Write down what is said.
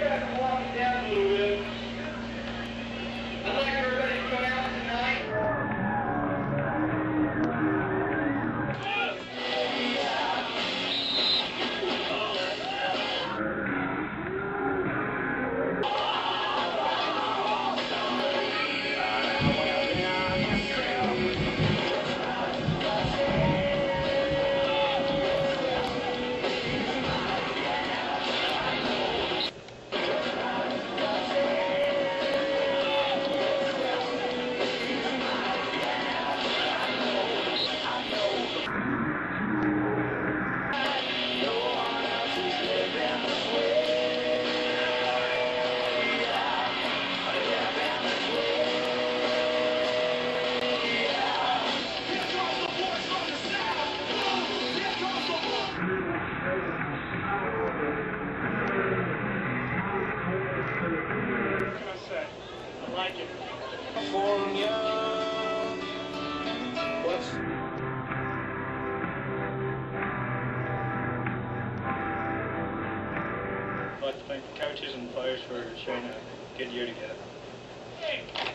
guys are walking down a little bit. I'd like everybody to come out tonight. I like it. California. What's I'd like to thank the coaches and players for sharing a good year together. Hey.